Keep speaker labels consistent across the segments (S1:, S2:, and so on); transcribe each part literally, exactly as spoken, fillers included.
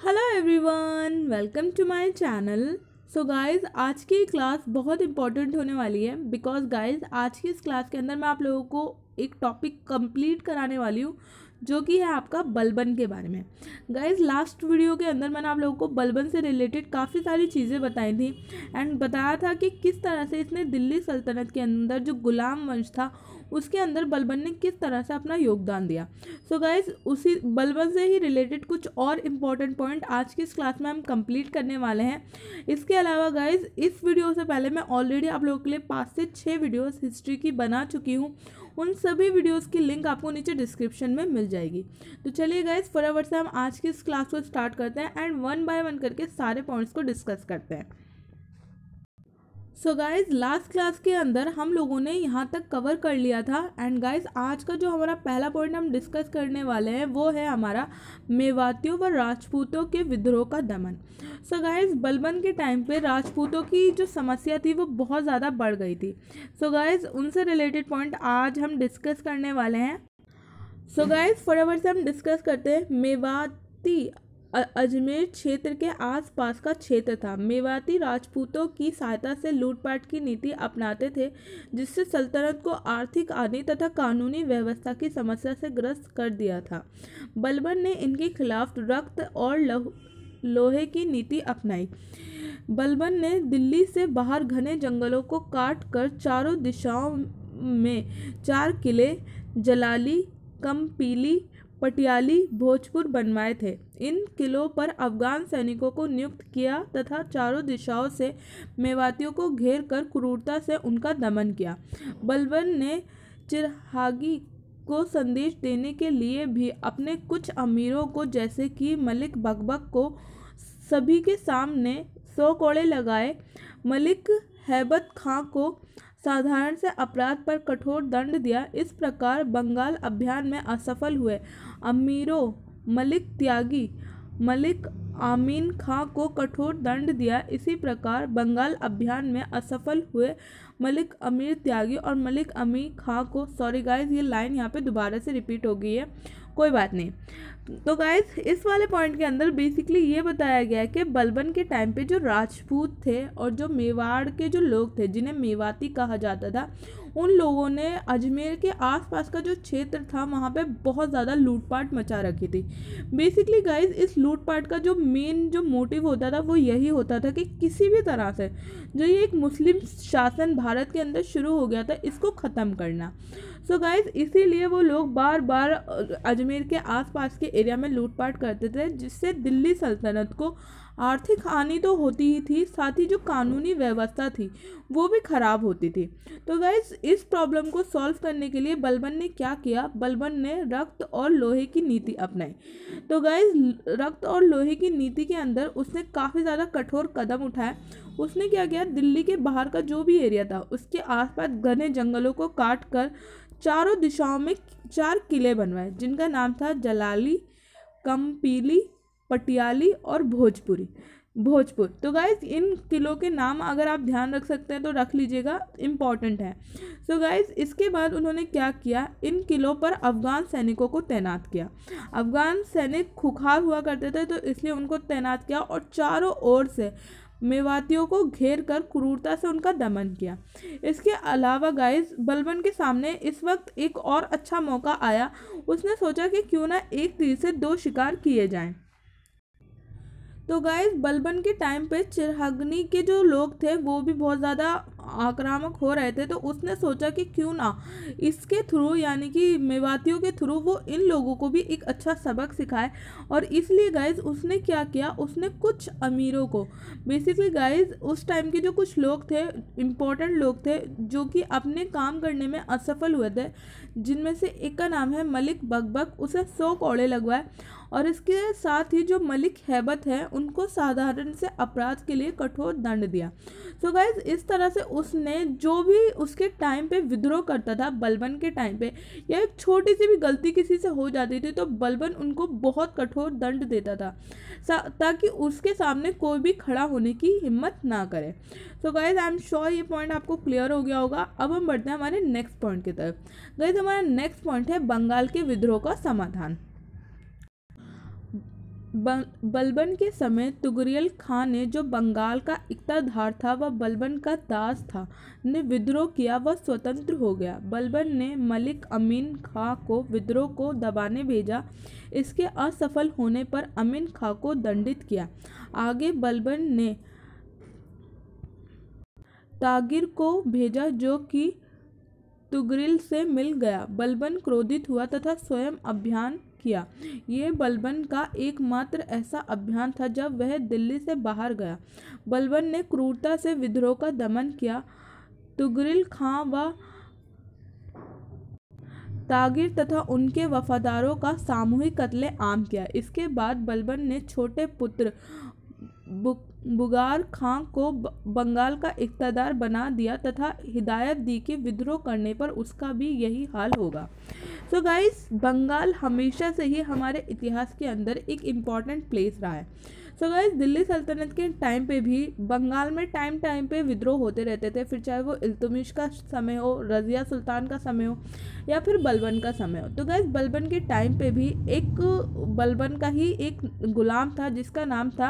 S1: Hello everyone, welcome to my channel. So guys, आज की class बहुत इंपॉर्टेंट होने वाली है बिकॉज गाइस आज की इस क्लास के अंदर मैं आप लोगों को एक टॉपिक कंप्लीट कराने वाली हूँ जो कि है आपका बलबन के बारे में। गाइस लास्ट वीडियो के अंदर मैंने आप लोगों को बलबन से रिलेटेड काफ़ी सारी चीज़ें बताई थी एंड बताया था कि किस तरह से इसने दिल्ली सल्तनत के अंदर जो गुलाम वंश था उसके अंदर बलबन ने किस तरह से अपना योगदान दिया। सो so गाइज उसी बलबन से ही रिलेटेड कुछ और इम्पॉर्टेंट पॉइंट आज की इस क्लास में हम कंप्लीट करने वाले हैं। इसके अलावा गाइज इस वीडियो से पहले मैं ऑलरेडी आप लोगों के लिए पाँच से छः वीडियोस हिस्ट्री की बना चुकी हूँ। उन सभी वीडियोस की लिंक आपको नीचे डिस्क्रिप्शन में मिल जाएगी। तो चलिए गाइज फटाफट से हम आज की इस क्लास को स्टार्ट करते हैं एंड वन बाय वन करके सारे पॉइंट्स को डिस्कस करते हैं। सो गाइज लास्ट क्लास के अंदर हम लोगों ने यहाँ तक कवर कर लिया था एंड गाइज आज का जो हमारा पहला पॉइंट हम डिस्कस करने वाले हैं वो है हमारा मेवातियों व राजपूतों के विद्रोह का दमन। सो so गाइज बलबन के टाइम पे राजपूतों की जो समस्या थी वो बहुत ज़्यादा बढ़ गई थी। सो so गाइज उनसे रिलेटेड पॉइंट आज हम डिस्कस करने वाले हैं। सो so गाइज फटाफट से हम डिस्कस करते हैं। मेवाती अजमेर क्षेत्र के आसपास का क्षेत्र था। मेवाती राजपूतों की सहायता से लूटपाट की नीति अपनाते थे जिससे सल्तनत को आर्थिक हानि तथा कानूनी व्यवस्था की समस्या से ग्रस्त कर दिया था। बलबन ने इनके खिलाफ रक्त और लोहे की नीति अपनाई। बलबन ने दिल्ली से बाहर घने जंगलों को काट कर चारों दिशाओं में चार किले जलाली, कंपीली, पटियाली, भोजपुर बनवाए थे। इन किलों पर अफगान सैनिकों को नियुक्त किया तथा चारों दिशाओं से मेवातियों को घेर कर क्रूरता से उनका दमन किया। बलबन ने चिरहागी को संदेश देने के लिए भी अपने कुछ अमीरों को जैसे कि मलिक बकबक को सभी के सामने सौ कोड़े लगाए। मलिक हैबत खां को साधारण से अपराध पर कठोर दंड दिया। इस प्रकार बंगाल अभियान में असफल हुए अमीरों मलिक त्यागी मलिक आमीन खां को कठोर दंड दिया। इसी प्रकार बंगाल अभियान में असफल हुए मलिक अमीर त्यागी और मलिक अमीर खां को, सॉरी गाइज ये लाइन यहाँ पे दोबारा से रिपीट हो गई है, कोई बात नहीं। तो गाइज इस वाले पॉइंट के अंदर बेसिकली ये बताया गया है कि बलबन के टाइम पे जो राजपूत थे और जो मेवाड़ के जो लोग थे जिन्हें मेवाती कहा जाता था, उन लोगों ने अजमेर के आसपास का जो क्षेत्र था वहाँ पे बहुत ज़्यादा लूटपाट मचा रखी थी। बेसिकली गाइज इस लूटपाट का जो मेन जो मोटिव होता था वो यही होता था कि किसी भी तरह से जो ये एक मुस्लिम शासन भारत के अंदर शुरू हो गया था इसको ख़त्म करना। सो so गाइज इसीलिए वो लोग बार बार अजमेर के आसपास के एरिया में लूटपाट करते थे जिससे दिल्ली सल्तनत को आर्थिक हानि तो होती ही थी, साथ ही जो कानूनी व्यवस्था थी वो भी ख़राब होती थी। तो गाइज इस प्रॉब्लम को सॉल्व करने के लिए बलबन ने क्या किया, बलबन ने रक्त और लोहे की नीति अपनाई। तो गाइज रक्त और लोहे की नीति के अंदर उसने काफ़ी ज़्यादा कठोर कदम उठाए। उसने क्या किया, दिल्ली के बाहर का जो भी एरिया था उसके आसपास घने जंगलों को काट कर चारों दिशाओं में चार किले बनवाए जिनका नाम था जलाली, कंपीली, पटियाली और भोजपुरी भोजपुर। तो गाइज इन किलों के नाम अगर आप ध्यान रख सकते हैं तो रख लीजिएगा, इम्पॉर्टेंट है। सो so गाइज इसके बाद उन्होंने क्या किया, इन किलों पर अफगान सैनिकों को तैनात किया। अफगान सैनिक खुखार हुआ करते थे तो इसलिए उनको तैनात किया और चारों ओर से मेवातियों को घेर कर क्रूरता से उनका दमन किया। इसके अलावा गाइज बलबन के सामने इस वक्त एक और अच्छा मौका आया। उसने सोचा कि क्यों ना एक तीर से दो शिकार किए जाएं। तो गाइज बलबन के टाइम पे चिरहगनी के जो लोग थे वो भी बहुत ज़्यादा आक्रामक हो रहे थे। तो उसने सोचा कि क्यों ना इसके थ्रू यानी कि मेवातियों के थ्रू वो इन लोगों को भी एक अच्छा सबक सिखाए। और इसलिए गाइज उसने क्या किया, उसने कुछ अमीरों को, बेसिकली गाइज उस टाइम के जो कुछ लोग थे, इम्पोर्टेंट लोग थे जो कि अपने काम करने में असफल हुए थे, जिनमें से एक का नाम है मलिक बकबक, उसे सौ कोड़े लगवाए। और इसके साथ ही जो मलिक हैबत है उनको साधारण से अपराध के लिए कठोर दंड दिया। सो so गाइज इस तरह से उसने जो भी उसके टाइम पे विद्रोह करता था बलबन के टाइम पे, या एक छोटी सी भी गलती किसी से हो जाती थी तो बलबन उनको बहुत कठोर दंड देता था ताकि उसके सामने कोई भी खड़ा होने की हिम्मत ना करे। So guys I am sure ये पॉइंट आपको क्लियर हो गया होगा। अब हम बढ़ते हैं हमारे नेक्स्ट पॉइंट की तरफ। गाइज हमारा नेक्स्ट पॉइंट है बंगाल के विद्रोह का समाधान। बलबन के समय तुगरियल खां ने, जो बंगाल का इक्तादार था व बलबन का दास था, ने विद्रोह किया व स्वतंत्र हो गया। बलबन ने मलिक अमीन खां को विद्रोह को दबाने भेजा। इसके असफल होने पर अमीन खां को दंडित किया। आगे बलबन ने तागिर को भेजा, जो कि तुगरिल से मिल गया। बलबन क्रोधित हुआ तथा स्वयं अभियान किया। ये बलबन का एकमात्र ऐसा अभियान था जब वह दिल्ली से बाहर गया। बलबन ने क्रूरता से विद्रोह का दमन किया। तुगरिल खां व तागिर तथा उनके वफादारों का सामूहिक कत्ले आम किया। इसके बाद बलबन ने छोटे पुत्र बुगार खां को बंगाल का इक्तादार बना दिया तथा हिदायत दी कि विद्रोह करने पर उसका भी यही हाल होगा। सो गाइस, बंगाल हमेशा से ही हमारे इतिहास के अंदर एक इम्पॉर्टेंट प्लेस रहा है। सो so गाइस, दिल्ली सल्तनत के टाइम पे भी बंगाल में टाइम टाइम पे विद्रोह होते रहते थे, फिर चाहे वो इल्तुतमिश का समय हो, रज़िया सुल्तान का समय हो या फिर बलबन का समय हो। तो गाइस, बलबन के टाइम पे भी एक बलबन का ही एक गुलाम था जिसका नाम था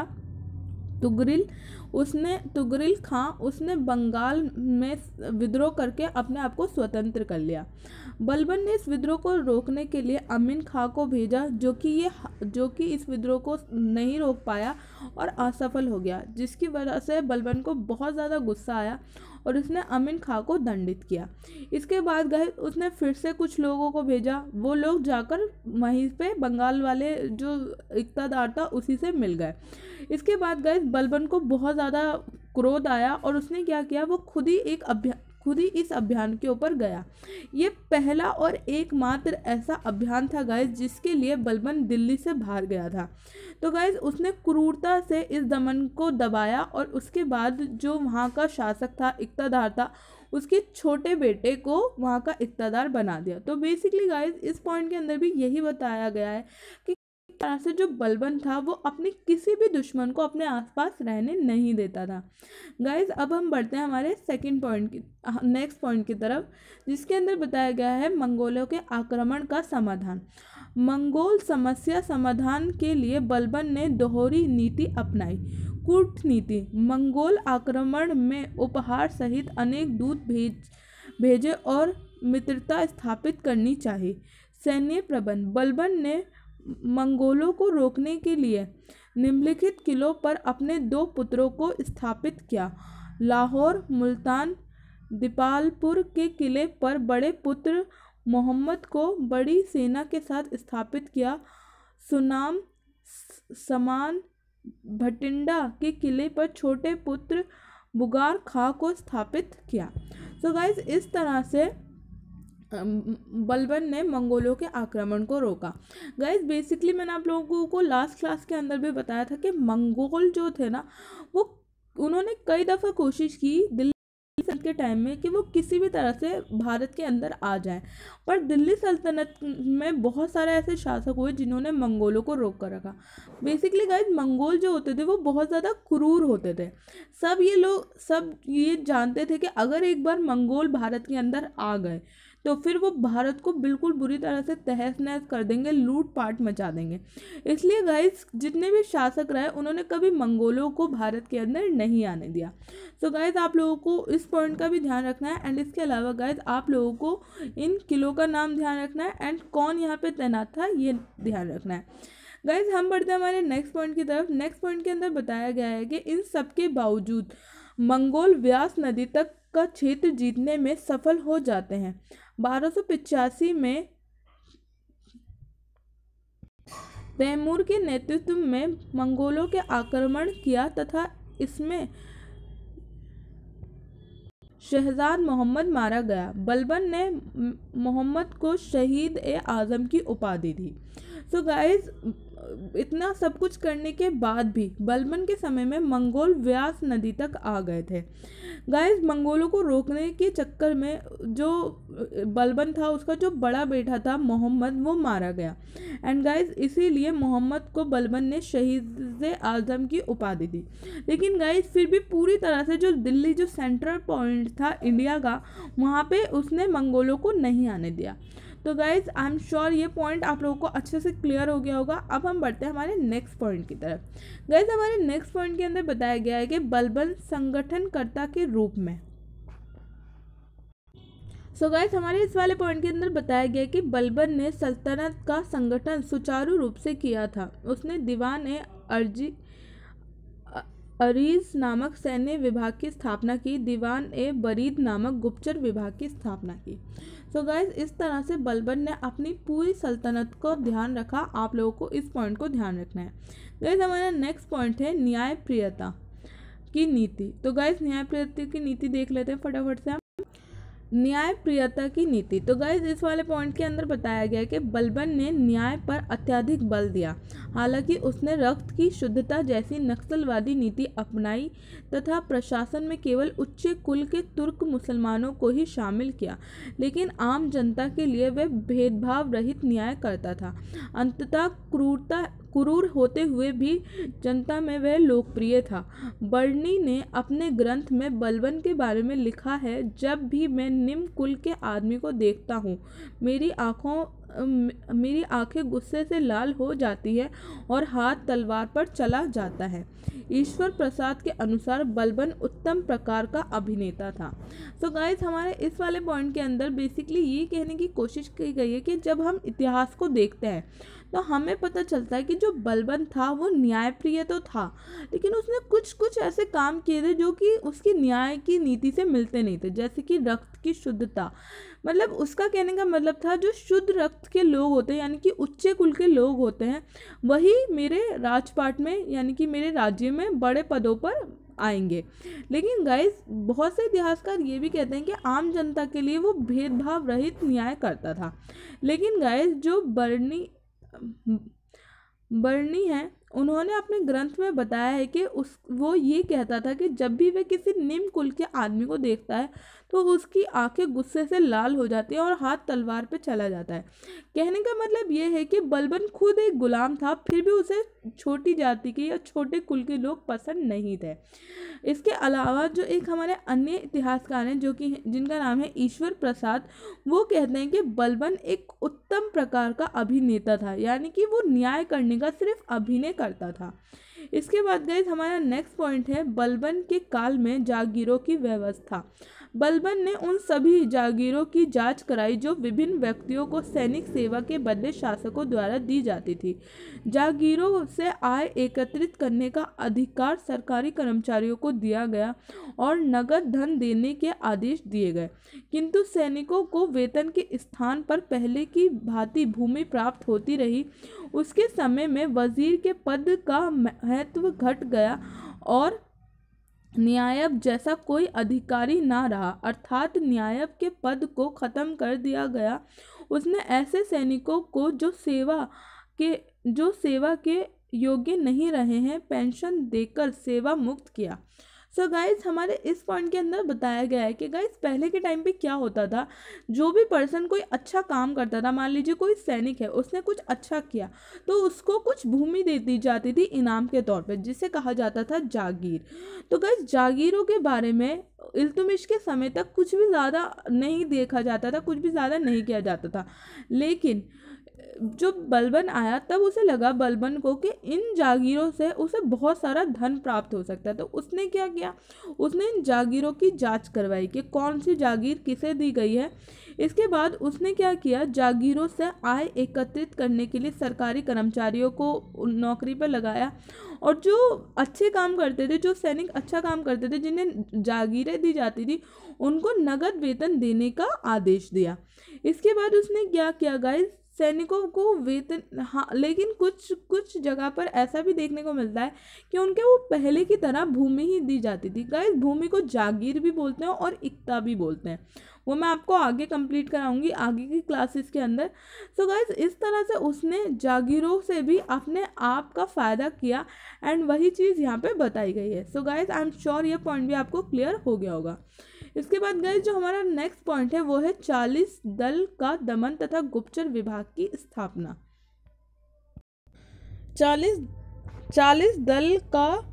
S1: तुगरिल। उसने तुगरिल खां उसने बंगाल में विद्रोह करके अपने आप को स्वतंत्र कर लिया। बलबन ने इस विद्रोह को रोकने के लिए अमीन खां को भेजा, जो कि ये जो कि इस विद्रोह को नहीं रोक पाया और असफल हो गया, जिसकी वजह से बलबन को बहुत ज़्यादा गुस्सा आया और उसने अमीन खां को दंडित किया। इसके बाद गए उसने फिर से कुछ लोगों को भेजा। वो लोग जाकर वहीं पे बंगाल वाले जो इक्तादार था उसी से मिल गए। इसके बाद गए बलबन को बहुत ज़्यादा क्रोध आया और उसने क्या किया, वो खुद ही एक अभियान खुद ही इस अभियान के ऊपर गया। ये पहला और एकमात्र ऐसा अभियान था गाइस जिसके लिए बलबन दिल्ली से बाहर गया था। तो गाइस, उसने क्रूरता से इस दमन को दबाया और उसके बाद जो वहाँ का शासक था, इक्तादार था, उसके छोटे बेटे को वहाँ का इक्तादार बना दिया। तो बेसिकली गाइस, इस पॉइंट के अंदर भी यही बताया गया है कि तरह से जो बलबन था वो अपने किसी भी दुश्मन को अपने आसपास रहने नहीं देता था। गाइज, अब हम बढ़ते हैं हमारे सेकंड पॉइंट की नेक्स्ट पॉइंट की तरफ, जिसके अंदर बताया गया है मंगोलों के आक्रमण का समाधान। मंगोल समस्या समाधान के लिए बलबन ने दोहरी नीति अपनाई। कूटनीति, मंगोल आक्रमण में उपहार सहित अनेक दूत भेज भेजे और मित्रता स्थापित करनी चाहिए। सैन्य प्रबंध, बलबन ने मंगोलों को रोकने के लिए निम्नलिखित किलों पर अपने दो पुत्रों को स्थापित किया। लाहौर, मुल्तान, दीपालपुर के किले पर बड़े पुत्र मोहम्मद को बड़ी सेना के साथ स्थापित किया। सुनाम, समान, भटिंडा के किले पर छोटे पुत्र बुगार खां को स्थापित किया। सो गाइस, इस तरह से बलबन ने मंगोलों के आक्रमण को रोका। गाइस, बेसिकली मैंने आप लोगों को लास्ट क्लास के अंदर भी बताया था कि मंगोल जो थे ना, वो उन्होंने कई दफ़ा कोशिश की दिल्ली सल्तनत के टाइम में कि वो किसी भी तरह से भारत के अंदर आ जाएं, पर दिल्ली सल्तनत में बहुत सारे ऐसे शासक हुए जिन्होंने मंगोलों को रोक कर रखा। बेसिकली गाइस, मंगोल जो होते थे वो बहुत ज़्यादा क्रूर होते थे। सब ये लोग सब ये जानते थे कि अगर एक बार मंगोल भारत के अंदर आ गए तो फिर वो भारत को बिल्कुल बुरी तरह से तहस नहस कर देंगे, लूट पाट मचा देंगे। इसलिए गाइस, जितने भी शासक रहे उन्होंने कभी मंगोलों को भारत के अंदर नहीं आने दिया। सो गाइस, आप लोगों को इस पॉइंट का भी ध्यान रखना है। एंड इसके अलावा गाइस, आप लोगों को इन किलों का नाम ध्यान रखना है एंड कौन यहाँ पे तैनात था ये ध्यान रखना है। गाइस, हम बढ़ते हैं हमारे नेक्स्ट पॉइंट की तरफ। नेक्स्ट पॉइंट के अंदर बताया गया है कि इन सब के बावजूद मंगोल व्यास नदी तक का क्षेत्र जीतने में सफल हो जाते हैं। बारह सौ पिचासी में तैमूर के नेतृत्व में मंगोलों के आक्रमण किया तथा इसमें शहजाद मोहम्मद मारा गया। बलबन ने मोहम्मद को शहीद ए आज़म की उपाधि दी। सो गाइस, इतना सब कुछ करने के बाद भी बलबन के समय में मंगोल व्यास नदी तक आ गए थे। गाइस, मंगोलों को रोकने के चक्कर में जो बलबन था उसका जो बड़ा बेटा था मोहम्मद, वो मारा गया। एंड गाइस, इसीलिए मोहम्मद को बलबन ने शहीद ए आज़म की उपाधि दी। लेकिन गाइस, फिर भी पूरी तरह से जो दिल्ली जो सेंट्रल पॉइंट था इंडिया का, वहाँ पे उसने मंगोलों को नहीं आने दिया। तो गाइज आई एम श्योर ये पॉइंट आप लोगों को अच्छे से क्लियर हो गया होगा। अब हम बढ़ते हैं हमारे नेक्स्ट पॉइंट की तरफ। गाइज हमारे नेक्स्ट पॉइंट के अंदर बताया गया है कि बलबन संगठनकर्ता के रूप में। सो so गाइस हमारे इस वाले पॉइंट के अंदर बताया गया कि बलबन ने सल्तनत का संगठन सुचारू रूप से किया था। उसने दीवान ए अर्जी अरीज नामक सैन्य विभाग की स्थापना की, दीवान ए बरीद नामक गुप्तचर विभाग की स्थापना की। सो so गाइस इस तरह से बलबन ने अपनी पूरी सल्तनत को ध्यान रखा। आप लोगों को इस पॉइंट को ध्यान रखना है। गाइस हमारा नेक्स्ट पॉइंट है न्यायप्रियता की नीति। तो गाइस न्यायप्रियता की नीति देख लेते हैं फटाफट से हम। न्यायप्रियता की नीति। तो गाइस इस वाले पॉइंट के अंदर बताया गया कि बलबन ने न्याय पर अत्यधिक बल दिया। हालांकि उसने रक्त की शुद्धता जैसी नक्सलवादी नीति अपनाई तथा प्रशासन में केवल उच्च कुल के तुर्क मुसलमानों को ही शामिल किया, लेकिन आम जनता के लिए वह भेदभाव रहित न्याय करता था। अंततः क्रूरता क्रूर होते हुए भी जनता में वह लोकप्रिय था। बर्नी ने अपने ग्रंथ में बलबन के बारे में लिखा है, जब भी मैं निम्न कुल के आदमी को देखता हूँ मेरी आँखों मेरी आंखें गुस्से से लाल हो जाती है और हाथ तलवार पर चला जाता है। ईश्वर प्रसाद के अनुसार बलबन उत्तम प्रकार का अभिनेता था। तो गाइस हमारे इस वाले पॉइंट के अंदर बेसिकली ये कहने की कोशिश की गई है कि जब हम इतिहास को देखते हैं तो हमें पता चलता है कि जो बलबन था वो न्यायप्रिय तो था, लेकिन उसने कुछ कुछ ऐसे काम किए थे जो कि उसकी न्याय की नीति से मिलते नहीं थे। जैसे कि रक्त की शुद्धता, मतलब उसका कहने का मतलब था जो शुद्ध रक्त के लोग होते हैं यानी कि उच्च कुल के लोग होते हैं वही मेरे राजपाट में यानी कि मेरे राज्य में बड़े पदों पर आएंगे। लेकिन गाइस बहुत से इतिहासकार ये भी कहते हैं कि आम जनता के लिए वो भेदभाव रहित न्याय करता था। लेकिन गाइस जो बर्नी बर्नी है उन्होंने अपने ग्रंथ में बताया है कि उस वो ये कहता था कि जब भी वह किसी निम्न कुल के आदमी को देखता है तो उसकी आंखें गुस्से से लाल हो जाती हैं और हाथ तलवार पे चला जाता है। कहने का मतलब ये है कि बलबन खुद एक गुलाम था, फिर भी उसे छोटी जाति के या छोटे कुल के लोग पसंद नहीं थे। इसके अलावा जो एक हमारे अन्य इतिहासकार हैं जो कि जिनका नाम है ईश्वर प्रसाद, वो कहते हैं कि बलबन एक उत्तम प्रकार का अभिनेता था, यानी कि वो न्याय करने का सिर्फ अभिनय करता था। इसके बाद गाइस हमारा नेक्स्ट पॉइंट है बलबन के काल में जागीरों की व्यवस्था। बलबन ने उन सभी जागीरों की जांच कराई जो विभिन्न व्यक्तियों को सैनिक सेवा के बदले शासकों द्वारा दी जाती थी। जागीरों से आय एकत्रित करने का अधिकार सरकारी कर्मचारियों को दिया गया और नगद धन देने के आदेश दिए गए, किंतु सैनिकों को वेतन के स्थान पर पहले की भांति भूमि प्राप्त होती रही। उसके समय में वजीर के पद का महत्व घट गया और न्यायब जैसा कोई अधिकारी ना रहा, अर्थात न्यायब के पद को खत्म कर दिया गया। उसने ऐसे सैनिकों को जो सेवा के जो सेवा के योग्य नहीं रहे हैं पेंशन देकर सेवा मुक्त किया। सो so गाइज हमारे इस पॉइंट के अंदर बताया गया है कि गाइज पहले के टाइम पे क्या होता था, जो भी पर्सन कोई अच्छा काम करता था, मान लीजिए कोई सैनिक है उसने कुछ अच्छा किया तो उसको कुछ भूमि दे दी जाती थी इनाम के तौर पे, जिसे कहा जाता था जागीर। तो गाइज जागीरों के बारे में इल्तुतमिश के समय तक कुछ भी ज़्यादा नहीं देखा जाता था, कुछ भी ज़्यादा नहीं किया जाता था। लेकिन जो बलबन आया तब उसे लगा बलबन को कि इन जागीरों से उसे बहुत सारा धन प्राप्त हो सकता है। तो उसने क्या किया, उसने इन जागीरों की जांच करवाई कि कौन सी जागीर किसे दी गई है। इसके बाद उसने क्या किया, जागीरों से आय एकत्रित करने के लिए सरकारी कर्मचारियों को नौकरी पर लगाया और जो अच्छे काम करते थे, जो सैनिक अच्छा काम करते थे, जिन्हें जागीरें दी जाती थी, उनको नगद वेतन देने का आदेश दिया। इसके बाद उसने क्या किया गाइस, सैनिकों को वेतन, हाँ लेकिन कुछ कुछ जगह पर ऐसा भी देखने को मिलता है कि उनके वो पहले की तरह भूमि ही दी जाती थी। गाइस भूमि को जागीर भी बोलते हैं और इक्ता भी बोलते हैं, वो मैं आपको आगे कंप्लीट कराऊंगी आगे की क्लासेस के अंदर। सो गाइस इस तरह से उसने जागीरों से भी अपने आप का फ़ायदा किया एंड वही चीज़ यहाँ पे बताई गई है। So guys I am sure ये पॉइंट भी आपको क्लियर हो गया होगा। इसके बाद गाइस जो हमारा नेक्स्ट पॉइंट है वो है चालीस दल का दमन तथा गुप्तचर विभाग की स्थापना। चालीस चालीस दल का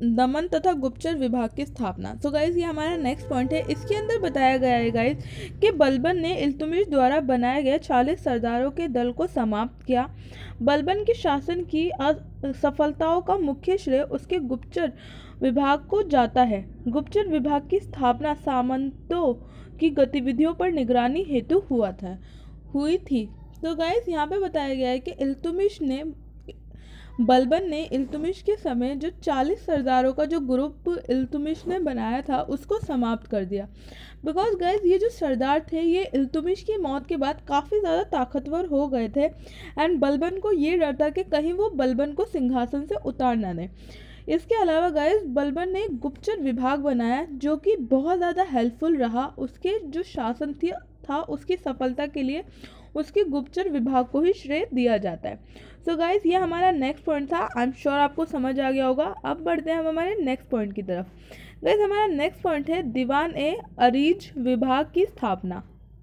S1: दमन तथा गुप्तचर विभाग की स्थापना। तो गाइज ये हमारा नेक्स्ट पॉइंट है। इसके अंदर बताया गया है गाइज कि बलबन ने इल्तुतमिश द्वारा बनाए गए चालीस सरदारों के दल को समाप्त किया। बलबन के शासन की असफलताओं का मुख्य श्रेय उसके गुप्तचर विभाग को जाता है। गुप्तचर विभाग की स्थापना सामंतों की गतिविधियों पर निगरानी हेतु हुआ था हुई थी। तो गाइज यहाँ पे बताया गया है कि इल्तुतमिश ने बलबन ने इल्तुतमिश के समय जो चालीस सरदारों का जो ग्रुप इल्तुतमिश ने बनाया था उसको समाप्त कर दिया। बिकॉज गाइज ये जो सरदार थे ये इल्तुतमिश की मौत के बाद काफ़ी ज़्यादा ताकतवर हो गए थे एंड बलबन को ये डर था कि कहीं वो बलबन को सिंहासन से उतार ना दें। इसके अलावा गाइज बलबन ने एक गुप्तचर विभाग बनाया जो कि बहुत ज़्यादा हेल्पफुल रहा। उसके जो शासन थी था उसकी सफलता के लिए उसके गुप्तचर विभाग को ही श्रेय दिया जाता है। सो so गाइज ये हमारा नेक्स्ट पॉइंट था। आई एम श्योर आपको समझ आ गया होगा। अब बढ़ते हैं हम हमारे नेक्स्ट पॉइंट की तरफ। गाइज हमारा नेक्स्ट पॉइंट है दीवान ए अरीज विभाग की स्थापना।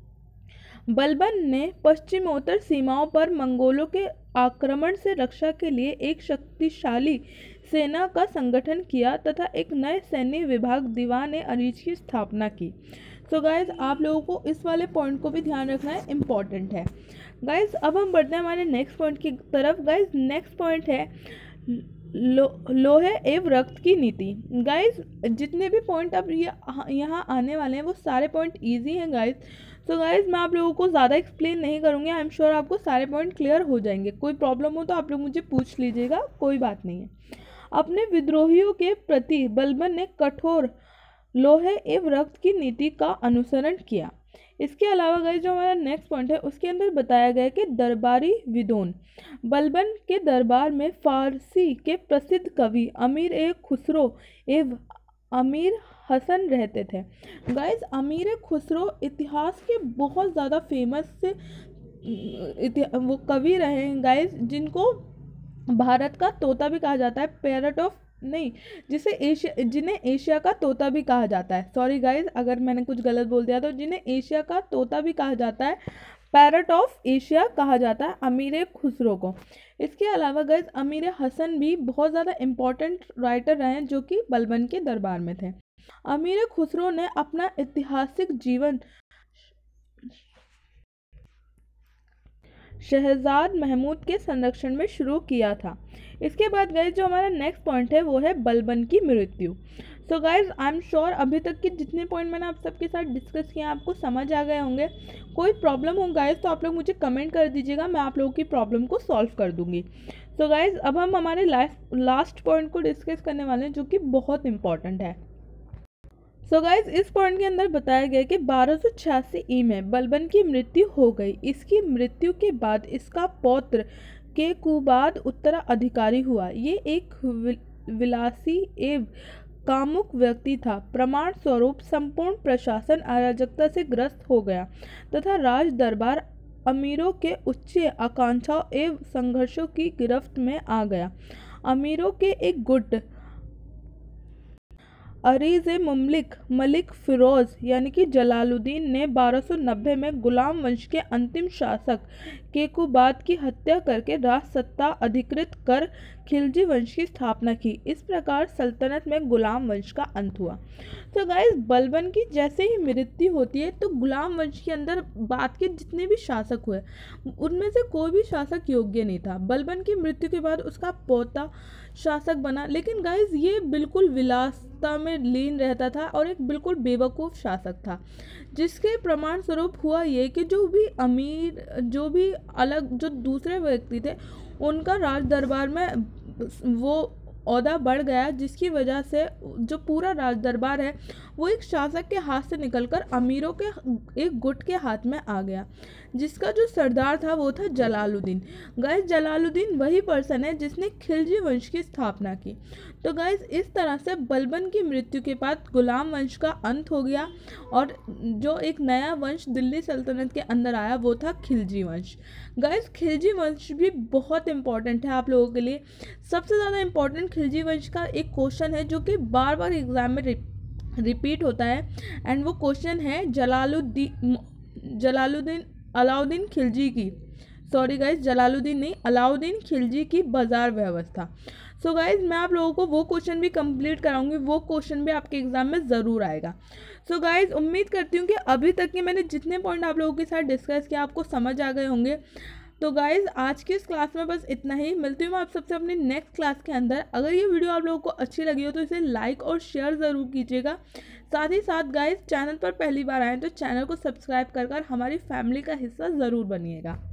S1: बलबन ने पश्चिमोत्तर सीमाओं पर मंगोलों के आक्रमण से रक्षा के लिए एक शक्तिशाली सेना का संगठन किया तथा एक नए सैन्य विभाग दीवान ए अरीज की स्थापना की। सो so गाइज आप लोगों को इस वाले पॉइंट को भी ध्यान रखना है, इम्पॉर्टेंट है। गाइज अब हम बढ़ते हैं हमारे नेक्स्ट पॉइंट की तरफ। गाइज नेक्स्ट पॉइंट है लो लोहे एवं रक्त की नीति। गाइज जितने भी पॉइंट अब यहाँ आने वाले हैं वो सारे पॉइंट इजी हैं गाइज। सो गाइज मैं आप लोगों को ज़्यादा एक्सप्लेन नहीं करूँगी। आई एम श्योर आपको सारे पॉइंट क्लियर हो जाएंगे। कोई प्रॉब्लम हो तो आप लोग मुझे पूछ लीजिएगा, कोई बात नहीं है। अपने विद्रोहियों के प्रति बलबन ने कठोर लोहे एवं रक्त की नीति का अनुसरण किया। इसके अलावा गाइस जो हमारा नेक्स्ट पॉइंट है उसके अंदर बताया गया कि दरबारी विद्वान बलबन के दरबार में फारसी के प्रसिद्ध कवि अमीर ए खुसरो एवं अमीर हसन रहते थे। गाइस अमीर ए खुसरो इतिहास के बहुत ज़्यादा फेमस वो कवि रहे हैं गाइस, जिनको भारत का तोता भी कहा जाता है। पैरट ऑफ नहीं जिसे एशिया जिन्हें एशिया का तोता भी कहा जाता है। सॉरी गाइज अगर मैंने कुछ गलत बोल दिया तो जिन्हें एशिया का तोता भी कहा जाता है, पैरट ऑफ एशिया कहा जाता है अमीर खुसरो को। इसके अलावा गाइज अमीर हसन भी बहुत ज़्यादा इम्पोर्टेंट राइटर रहे हैं जो कि बलबन के दरबार में थे। अमीर खुसरो ने अपना ऐतिहासिक जीवन शहजाद महमूद के संरक्षण में शुरू किया था। इसके बाद गाइज जो हमारा नेक्स्ट पॉइंट है वो है बलबन की मृत्यु। So guys I am sure अभी तक के जितने पॉइंट मैंने आप सबके साथ डिस्कस किए आपको समझ आ गए होंगे। कोई प्रॉब्लम हो गाइज तो आप लोग मुझे कमेंट कर दीजिएगा, मैं आप लोगों की प्रॉब्लम को सॉल्व कर दूंगी। सो गाइज अब हम हमारे लास्ट लास्ट पॉइंट को डिस्कस करने वाले हैं जो कि बहुत इंपॉर्टेंट है। सो so गाइज इस पॉइंट के अंदर बताया गया कि बारह सौ छियासी ई में बलबन की मृत्यु हो गई। इसकी मृत्यु के बाद इसका पौत्र केकुबाद उत्तराधिकारी हुआ। ये एक विलासी एवं कामुक व्यक्ति था। प्रमाण स्वरूप संपूर्ण प्रशासन अराजकता से ग्रस्त हो गया तथा राज दरबार अमीरों के उच्च आकांक्षाओं एवं संघर्षों की गिरफ्त में आ गया। अमीरों के एक गुट अरीज ए ममलिक मलिक फिरोज यानी कि जलालुद्दीन ने बारह सौ नब्बे में गुलाम वंश के अंतिम शासक केकुबाद की हत्या करके राज सत्ता अधिकृत कर खिलजी वंश की स्थापना की। इस प्रकार सल्तनत में गुलाम वंश का अंत हुआ। तो गाइस बलबन की जैसे ही मृत्यु होती है तो गुलाम वंश के अंदर बाद के जितने भी शासक हुए उनमें से कोई भी शासक योग्य नहीं था। बलबन की मृत्यु के बाद उसका पोता शासक बना, लेकिन गाइस ये बिल्कुल विलासता में लीन रहता था और एक बिल्कुल बेवकूफ़ शासक था, जिसके प्रमाण स्वरूप हुआ ये कि जो भी अमीर जो भी अलग जो दूसरे व्यक्ति थे उनका राज दरबार में वो ओहदा बढ़ गया, जिसकी वजह से जो पूरा राज दरबार है वो एक शासक के हाथ से निकलकर अमीरों के एक गुट के हाथ में आ गया, जिसका जो सरदार था वो था जलालुद्दीन। गाइस जलालुद्दीन वही पर्सन है जिसने खिलजी वंश की स्थापना की। तो गाइस इस तरह से बलबन की मृत्यु के बाद गुलाम वंश का अंत हो गया और जो एक नया वंश दिल्ली सल्तनत के अंदर आया वो था खिलजी वंश। गाइस खिलजी वंश भी बहुत इंपॉर्टेंट है आप लोगों के लिए। सबसे ज़्यादा इम्पॉर्टेंट खिलजी वंश का एक क्वेश्चन है जो कि बार बार एग्जाम में रिपीट होता है एंड वो क्वेश्चन है जलालुद्दीन जलालुद्दीन अलाउद्दीन खिलजी की सॉरी गाइस जलालुद्दीन नहीं अलाउद्दीन खिलजी की बाजार व्यवस्था। सो गाइज मैं आप लोगों को वो क्वेश्चन भी कंप्लीट कराऊंगी, वो क्वेश्चन भी आपके एग्जाम में ज़रूर आएगा। सो so गाइज उम्मीद करती हूँ कि अभी तक के मैंने जितने पॉइंट आप लोगों के साथ डिस्कस किया आपको समझ आ गए होंगे। तो गाइज आज की इस क्लास में बस इतना ही, मिलती हूँ मैं आप सबसे अपनी नेक्स्ट क्लास के अंदर। अगर ये वीडियो आप लोगों को अच्छी लगी हो तो इसे लाइक और शेयर ज़रूर कीजिएगा। साथ ही साथ गाइज चैनल पर पहली बार आए तो चैनल को सब्सक्राइब कर कर हमारी फैमिली का हिस्सा ज़रूर बनिएगा।